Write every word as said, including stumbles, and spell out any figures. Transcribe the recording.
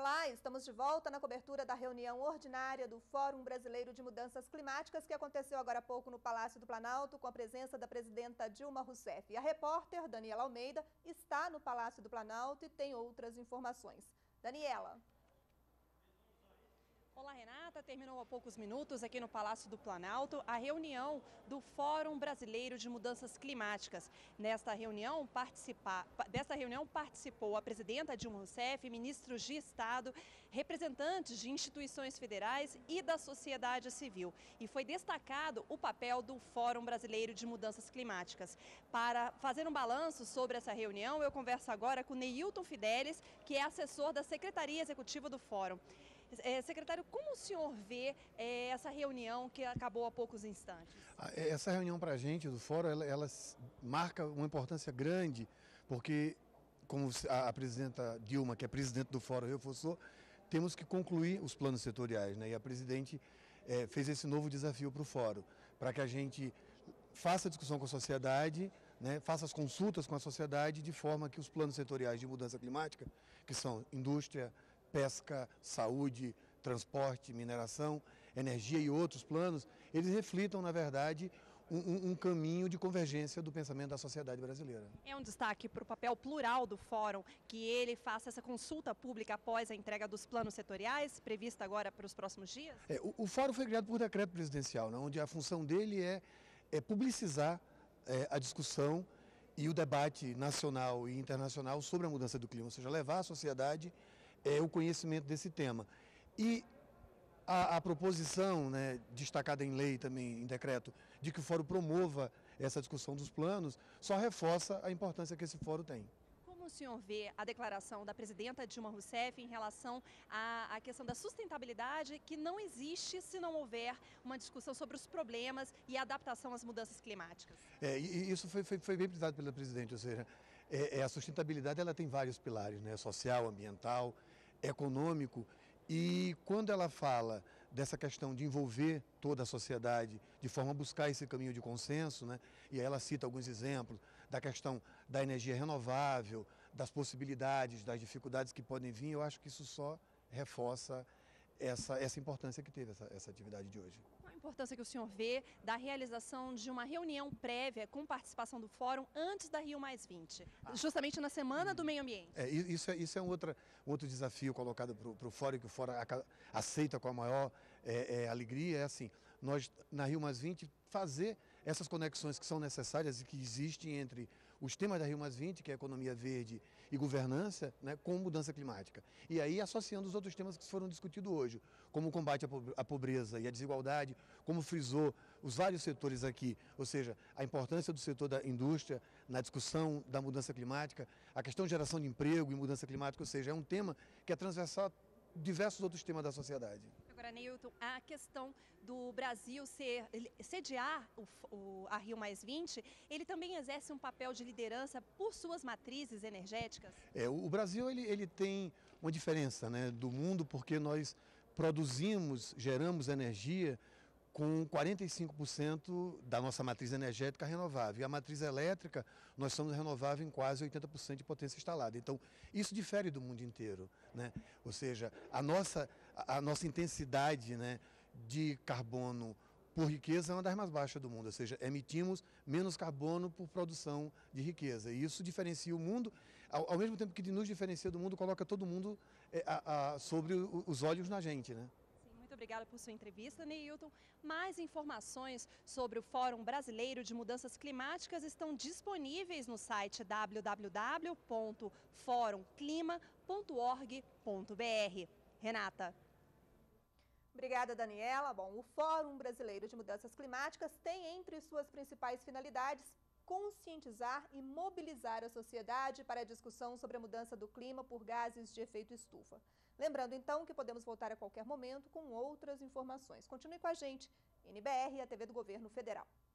Olá, estamos de volta na cobertura da reunião ordinária do Fórum Brasileiro de Mudanças Climáticas, que aconteceu agora há pouco no Palácio do Planalto, com a presença da presidenta Dilma Rousseff. E a repórter Daniela Almeida está no Palácio do Planalto e tem outras informações. Daniela. Olá, Renata. Terminou há poucos minutos aqui no Palácio do Planalto a reunião do Fórum Brasileiro de Mudanças Climáticas. Nesta reunião, participa... Desta reunião participou a presidenta Dilma Rousseff, ministros de Estado, representantes de instituições federais e da sociedade civil. E foi destacado o papel do Fórum Brasileiro de Mudanças Climáticas. Para fazer um balanço sobre essa reunião, eu converso agora com Neilton Fidelis, que é assessor da Secretaria Executiva do Fórum. É, secretário, como o senhor vê é, essa reunião que acabou há poucos instantes? Essa reunião para a gente do Fórum, ela, ela marca uma importância grande, porque, como a, a presidenta Dilma, que é presidente do Fórum, reforçou, temos que concluir os planos setoriais, né? E a presidente é, fez esse novo desafio para o Fórum, para que a gente faça a discussão com a sociedade, né, faça as consultas com a sociedade, de forma que os planos setoriais de mudança climática, que são indústria, pesca, saúde, transporte, mineração, energia e outros planos, eles reflitam, na verdade, um, um, um caminho de convergência do pensamento da sociedade brasileira. É um destaque para o papel plural do Fórum, que ele faça essa consulta pública após a entrega dos planos setoriais, prevista agora para os próximos dias? É, o, o Fórum foi criado por decreto presidencial, né, onde a função dele é, é publicizar é, a discussão e o debate nacional e internacional sobre a mudança do clima, ou seja, levar à sociedade é, o conhecimento desse tema. E a, a proposição, né, destacada em lei também, em decreto, de que o Fórum promova essa discussão dos planos, só reforça a importância que esse Fórum tem. Como o senhor vê a declaração da presidenta Dilma Rousseff em relação à, à questão da sustentabilidade, que não existe se não houver uma discussão sobre os problemas e a adaptação às mudanças climáticas? É, e isso foi, foi, foi bem frisado pela presidente, ou seja, é, é, a sustentabilidade ela tem vários pilares, né, social, ambiental, econômico, e quando ela fala dessa questão de envolver toda a sociedade de forma a buscar esse caminho de consenso, né, e aí ela cita alguns exemplos da questão da energia renovável, das possibilidades, das dificuldades que podem vir, eu acho que isso só reforça essa, essa importância que teve essa, essa atividade de hoje. Qual a importância que o senhor vê da realização de uma reunião prévia com participação do Fórum antes da Rio mais vinte, ah. justamente na Semana do Meio Ambiente? É, isso, é, isso é um outro, outro desafio colocado para o Fórum, que o Fórum aceita com a maior é, é, alegria, é assim, nós na Rio mais vinte fazer essas conexões que são necessárias e que existem entre os temas da Rio mais vinte, que é economia verde e governança, né, com mudança climática. E aí associando os outros temas que foram discutidos hoje, como o combate à pobreza e à desigualdade, como frisou os vários setores aqui, ou seja, a importância do setor da indústria na discussão da mudança climática, a questão de geração de emprego e mudança climática, ou seja, é um tema que é transversal a diversos outros temas da sociedade. Agora, Neilton, a questão do Brasil ser, sediar o, o, a Rio mais vinte, ele também exerce um papel de liderança por suas matrizes energéticas? É, o, o Brasil ele, ele tem uma diferença, né, do mundo, porque nós produzimos, geramos energia com quarenta e cinco por cento da nossa matriz energética renovável. E a matriz elétrica, nós somos renovável em quase oitenta por cento de potência instalada. Então, isso difere do mundo inteiro, né? Ou seja, a nossa, a nossa intensidade, né, de carbono por riqueza é uma das mais baixas do mundo, ou seja, emitimos menos carbono por produção de riqueza. E isso diferencia o mundo, ao, ao mesmo tempo que nos diferencia do mundo, coloca todo mundo é, a, a, sobre os olhos na gente, né? Muito obrigada por sua entrevista, Neilton. Mais informações sobre o Fórum Brasileiro de Mudanças Climáticas estão disponíveis no site w w w ponto forum clima ponto org ponto b r. Renata. Obrigada, Daniela. Bom, o Fórum Brasileiro de Mudanças Climáticas tem entre suas principais finalidades conscientizar e mobilizar a sociedade para a discussão sobre a mudança do clima por gases de efeito estufa. Lembrando, então, que podemos voltar a qualquer momento com outras informações. Continue com a gente, N B R e a T V do Governo Federal.